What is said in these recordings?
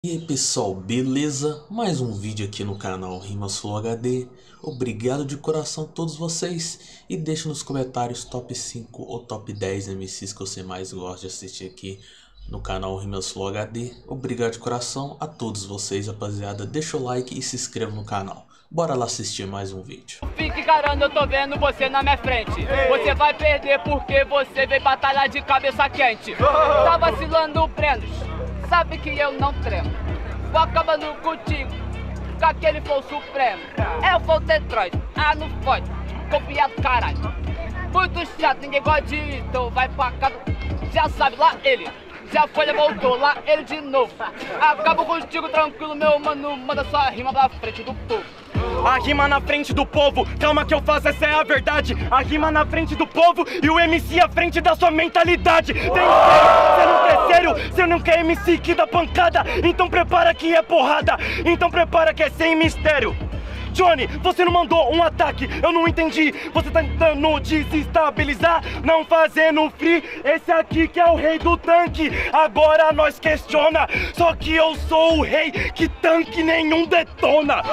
E aí pessoal, beleza? Mais um vídeo aqui no canal Rimas Flow HD. Obrigado de coração a todos vocês. E deixa nos comentários top 5 ou top 10 MCs que você mais gosta de assistir aqui no canal Rimas Flow HD. Obrigado de coração a todos vocês, rapaziada. Deixa o like e se inscreva no canal. Bora lá assistir mais um vídeo. Fique carando, eu tô vendo você na minha frente. Você vai perder porque você veio batalhar de cabeça quente. Tá vacilando, Brenos, sabe que eu não tremo. Vou acabando contigo, com aquele flow supremo. É o flow Detroit, não pode, copiado caralho. Muito chato, ninguém gosta de ir, então vai pra casa. Já sabe, lá ele, já foi, voltou, lá ele de novo. Acabo contigo tranquilo, meu mano, manda sua rima pra frente do povo. A rima na frente do povo, calma que eu faço, essa é a verdade. A rima na frente do povo e o MC à frente da sua mentalidade. Tem sério, você não quer sério, você não quer MC que dá pancada. Então prepara que é porrada, então prepara que é sem mistério. Johnny, você não mandou um ataque, eu não entendi. Você tá tentando desestabilizar, não fazendo free. Esse aqui que é o rei do tanque, agora nós questiona. Só que eu sou o rei que tanque nenhum detona.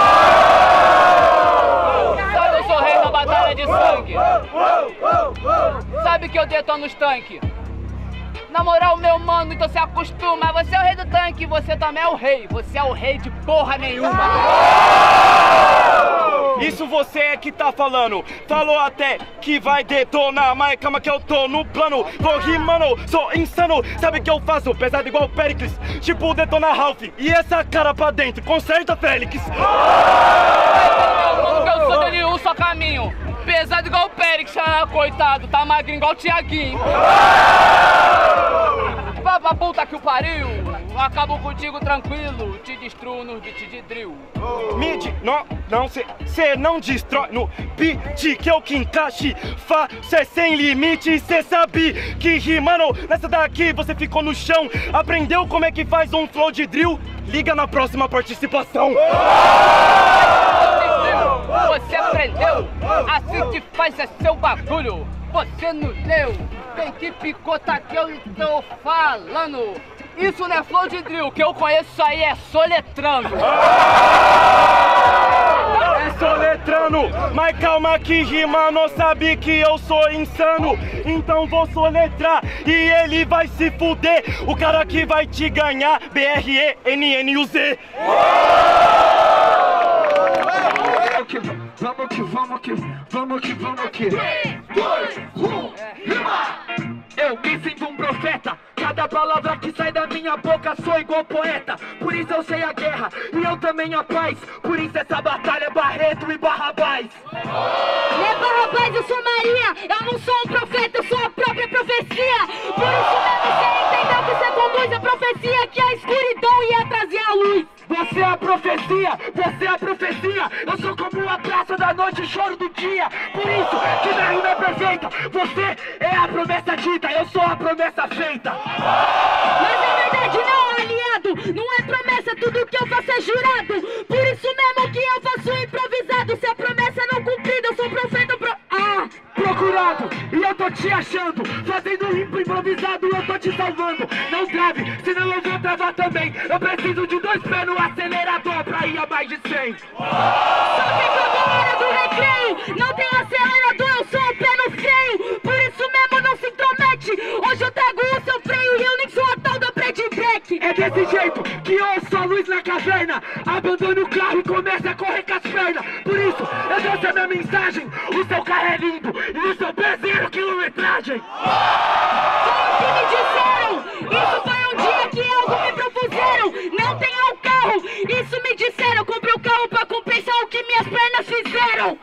Sabe, eu sou rei na batalha de sangue. Sabe que eu detono os tanques. Na moral, meu mano, então se acostuma. Você é o rei do tanque, você também é o rei. Você é o rei de porra nenhuma. Isso você é que tá falando. Falou até que vai detonar, mas calma que eu tô no plano. Vou rimando, sou insano. Sabe o que eu faço? Pesado igual o Pericles, tipo Detona Ralph. E essa cara pra dentro, conserta Félix. Mano, que eu sou Daniel, só caminho. Pesado igual o Pericles, coitado, tá magrinho igual o Thiaguinho. Vá pra puta que o pariu. Acabo contigo tranquilo, te destruo nos beats de drill. Mid, não, cê não destrói no beat que eu que encaixe. Cê sem limite, cê sabe que rimando nessa daqui você ficou no chão. Aprendeu como é que faz um flow de drill? Liga na próxima participação. Você aprendeu, assim que faz é seu bagulho. Você não leu, tem que picotar que eu tô falando. Isso não é flow de drill, que eu conheço isso aí é soletrando. É soletrando, mas calma que rima não sabe que eu sou insano. Então vou soletrar e ele vai se fuder. O cara que vai te ganhar, BRENNUZ. Vamos que 3, 2, 1, rima! Eu me sinto um profeta. Cada palavra que sai da minha boca sou igual poeta. Por isso eu sei a guerra e eu também a paz. Por isso essa batalha é Barreto e Barrabás. É Barrabás, eu sou Maria. Eu não sou um profeta, eu sou a própria profecia. Por isso mesmo você entendeu que você conduz a profecia, que a escuridão ia trazer a luz. Você é a profecia, você é a profecia. Eu sou como a praça da noite, o choro do dia. Por isso que minha rima é perfeita. Você é a promessa dita, eu sou a promessa feita. Mas é verdade não, aliado. Não é promessa, tudo que eu faço é jurado. Por isso mesmo que eu faço improvisado. Se a promessa não cumprida, eu sou profeta procurado, e eu tô te achando. Fazendo limpo improvisado, eu tô te salvando. Não trave, senão eu vou travar também. Eu preciso de 2 pés no acelerador pra ir a mais de 100. Só que acabou a hora do recreio. Não tem acelerador, eu sou o pé no freio. Por isso mesmo não se intromete. Hoje eu trago o seu freio e eu nem sou a tal da Break. É desse jeito que eu ouço a luz na caverna. Abandono o carro e começa a correr com as pernas. Por isso eu trouxe a minha mensagem. O seu carro é lindo e o seu pé 0 quilometragem. Foi o que me disseram. Isso foi um dia que algo me propuseram. Não tenha um carro, isso me disseram. Eu comprei o carro pra compensar o que minhas pernas fizeram.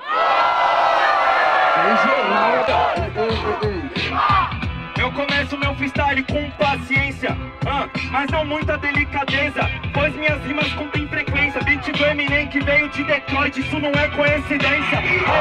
Eu começo meu freestyle com paciência, mas não muita delicadeza, pois minhas rimas contêm frequência. Beat do Eminem que veio de Detroit, isso não é coincidência.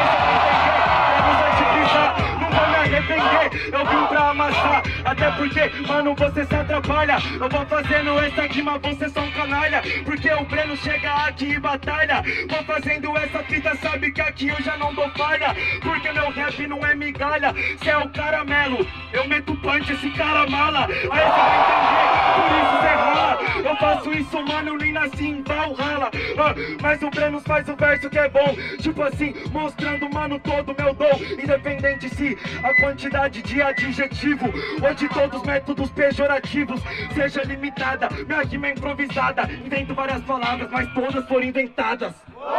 Não vou me arrepender, eu vim pra amassar. Até porque, mano, você se atrapalha. Eu vou fazendo essa rima, você só um canalha. Porque o Breno chega aqui e batalha. Vou fazendo essa fita, sabe que aqui eu já não dou falha. Porque meu rap não é migalha, cê é o caramelo. Eu meto punch, esse cara mala. Aí você vai entender, por isso cê rala. Eu faço isso, mano, eu nem nasci em Valhalla. Mas o Brenos faz o verso que é bom, tipo assim, mostrando, mano, todo meu dom. Independente se a quantidade de adjetivo ou de todos os métodos pejorativos seja limitada, minha rima é improvisada. Invento várias palavras, mas todas foram inventadas.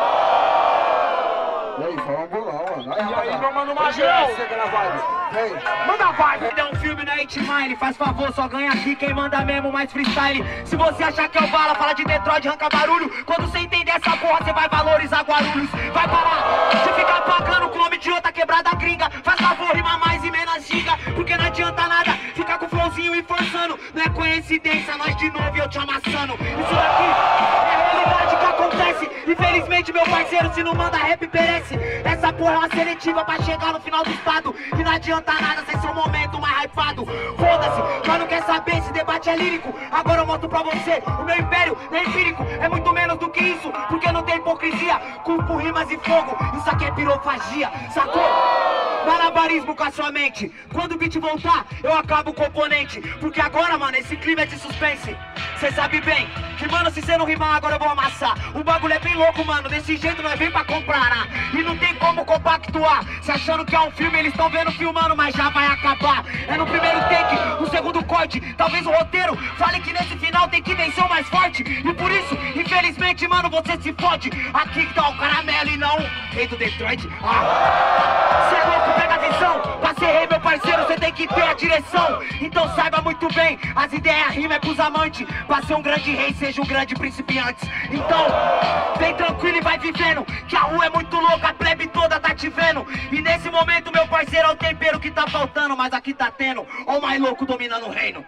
E aí, fala um bolão, mano. E aí, meu mano Magel? Manda a vibe. É um filme na Hitmine, faz favor, só ganha aqui quem manda mesmo, mais freestyle. Se você achar que é o bala, fala de Detroit, arranca barulho. Quando você entender essa porra, você vai valorizar Guarulhos. Vai parar de ficar pagando com o nome de outra quebrada gringa. Faz favor, rima mais e menos giga, porque não adianta nada ficar com flowzinho e forçando. Não é coincidência, nós de novo e eu te amassando. Isso daqui é a realidade que acontece. Infelizmente, meu parceiro, se não manda rap, perece. Essa porra é uma seletiva pra chegar no final do estado. E não adianta nada sem ser o momento mais hypado. Foda-se, mas não quer saber, esse debate é lírico. Agora eu mostro pra você, o meu império é empírico. É muito menos do que isso, porque não tem hipocrisia. Culpo, rimas e fogo, isso aqui é pirofagia, sacou? Malabarismo com a sua mente. Quando o beat voltar, eu acabo o componente. Porque agora, mano, esse clima é de suspense. Cê sabe bem que, mano, se cê não rimar, agora eu vou amassar. O bagulho é bem louco, mano, desse jeito nós vem pra comprar, né? E não tem como compactuar. Se achando que é um filme, eles tão vendo filmando, mas já vai acabar. É no primeiro take, no segundo corte. Talvez o roteiro fale que nesse final tem que vencer o mais forte. E por isso, infelizmente, mano, você se fode. Aqui que tá o caramelo e não rei do Detroit. Cê é louco, pega a visão. Pra ser rei, meu parceiro, cê tem que ter a direção. Então saiba muito bem, as ideias rima é pros amantes. Pra ser um grande rei, seja um grande principiante. Então, vem tranquilo e vai vivendo, que a rua é muito louca, a plebe toda tá te vendo. E nesse momento, meu parceiro, é o tempero que tá faltando. Mas aqui tá tendo, ó o mais louco dominando o reino.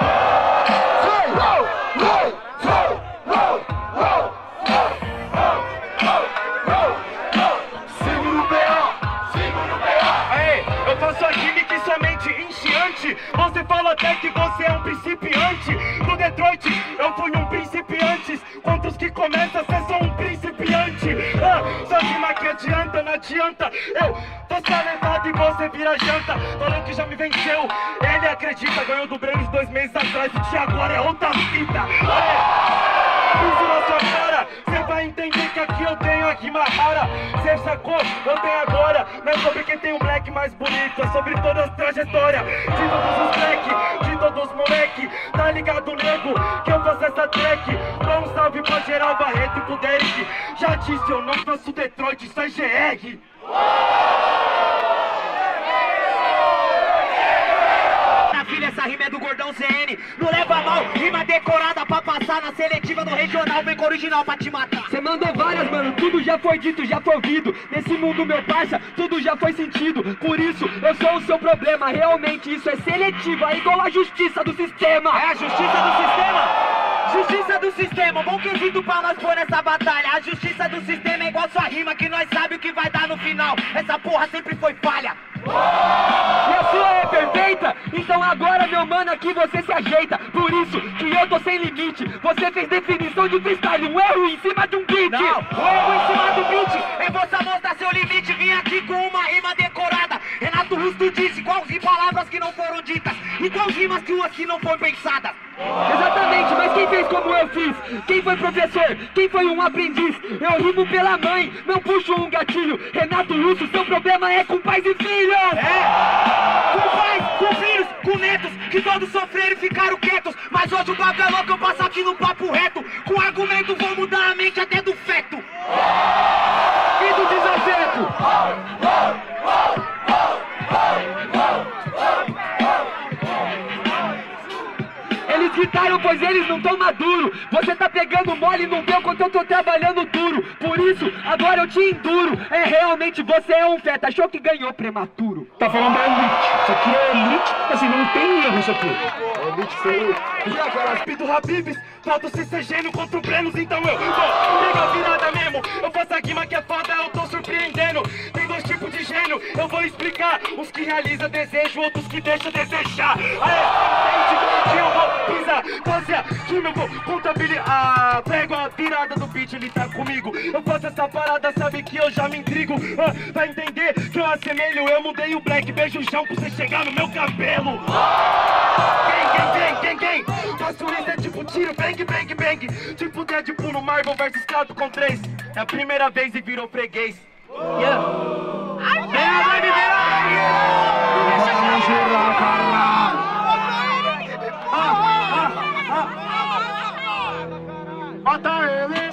Eu faço a gimmick somente encheante. Você fala até que você é um principiante. No Detroit eu fui um principiante. Contra os que começam, cê só um principiante. Só rima que adianta, não adianta eu tô levado e você vira janta. Falou que já me venceu, ele acredita. Ganhou do Brenos 2 meses atrás, o de agora é outra fita. Isso na sua cara, cê vai entender que aqui eu tenho a rima rara. Cê sacou? Eu tenho agora. Não é sobre quem tem o black mais bonito, é sobre todas as trajetórias de todos os black, de todos os moleque. Tá ligado, nego, que eu faço essa track. Dá um salve pra Geral Barreto e pro Derek. Já disse, eu não faço Detroit, isso é GR. Essa rima é do Gordão CN, não leva mal, rima decorada pra passar na seletiva do regional, vem com original pra te matar. Cê mandou várias, mano, tudo já foi dito, já foi ouvido. Nesse mundo, meu parça, tudo já foi sentido. Por isso, eu sou o seu problema, realmente isso é seletiva, é igual a justiça do sistema. É a justiça do sistema? Justiça do sistema, bom quesito pra nós pôr nessa batalha. A justiça do sistema é igual sua rima, que nós sabe o que vai dar no final. Essa porra sempre foi falha. E a sua é perfeita? Então agora, meu mano, aqui você se ajeita. Por isso que eu tô sem limite. Você fez definição de freestyle, um erro em cima de um beat. Não, o erro em cima do beat é você mostrar seu limite. Vim aqui com uma rima decorada. Renato Russo disse quais palavras que não foram ditas e quais rimas que não foram pensadas. Exatamente, mas quem fez como eu fiz? Quem foi professor? Quem foi um aprendiz? Eu rimo pela mãe, não puxo um gatilho. Renato Russo, seu problema é com pais e filhos. Com pais, com filhos, com netos, que todos sofreram e ficaram quietos. Mas hoje o papo é louco, eu passo aqui no papo reto. Com argumento vou mudar a mente até do feto e do desafeto. Eles gritaram, pois eles não tão maduros. Você tá pegando mole e não vê o quanto eu tô trabalhando duro. Por isso, agora eu te enduro. É, realmente você é um feta, achou que ganhou prematuro. Tá falando da elite, isso aqui é elite, assim, não tem erro isso aqui. Elite feio. E agora, Pido Habibs, falta o CCG contra o Brenos, então eu vou pegar a virada mesmo. Eu faço a rima que é foda, eu tô surpreendendo. Tem dois tipos de gênio, eu vou explicar. Uns que realizam desejo, outros que deixam desejar. Aí, que eu vou pisar, fazer que eu vou contabilizar. Pego a vira parada do beat, ele tá comigo. Eu faço essa parada, sabe que eu já me intrigo. Vai entender que eu assemelho, eu mudei o black. Beijo o chão pra você chegar no meu cabelo. Gang. Faço isso é tipo tiro, bang, bang, bang. Tipo Deadpool no Marvel vs Capcom com 3. É a primeira vez e virou freguês. Yeah. Vem a vibe, Bota ele.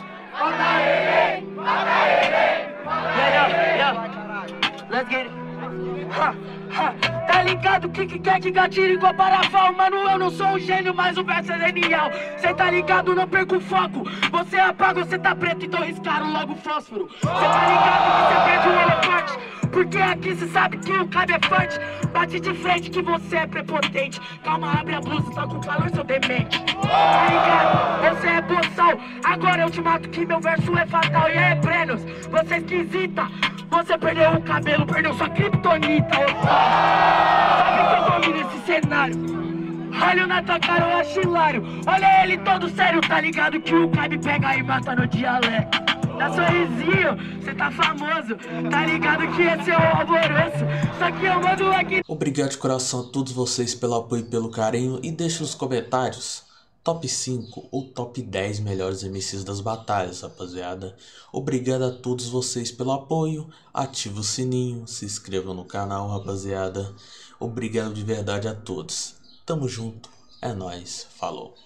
Yeah. Let's get it. Tá ligado que quer que gatire igual parafal? Mano, eu não sou um gênio, mas o verso é genial. Cê tá ligado, não perco o foco. Você apaga, você tá preto, então riscaram logo o fósforo. Cê tá ligado que cê perde o elefante, porque aqui cê sabe que o cabe é forte. Bate de frente que você é prepotente. Calma, abre a blusa, tá com calor, seu demente. Tá ligado? Você é boçal. Agora eu te mato que meu verso é fatal. E aí, Brenos, você é esquisita. Você perdeu o cabelo, perdeu sua criptonita, otário. Sabe que eu domino esse cenário. Olho na tua cara, eu acho hilário. Olha ele todo sério, tá ligado que o Cabe pega e mata no dialeto. Dá sorrisinho, cê tá famoso. Tá ligado que esse é o alvoroço. Só que eu mando aqui. Obrigado de coração a todos vocês pelo apoio e pelo carinho. E deixe nos comentários top 5 ou top 10 melhores MCs das batalhas, rapaziada. Obrigado a todos vocês pelo apoio. Ative o sininho, se inscrevam no canal, rapaziada. Obrigado de verdade a todos. Tamo junto, é nóis, falou.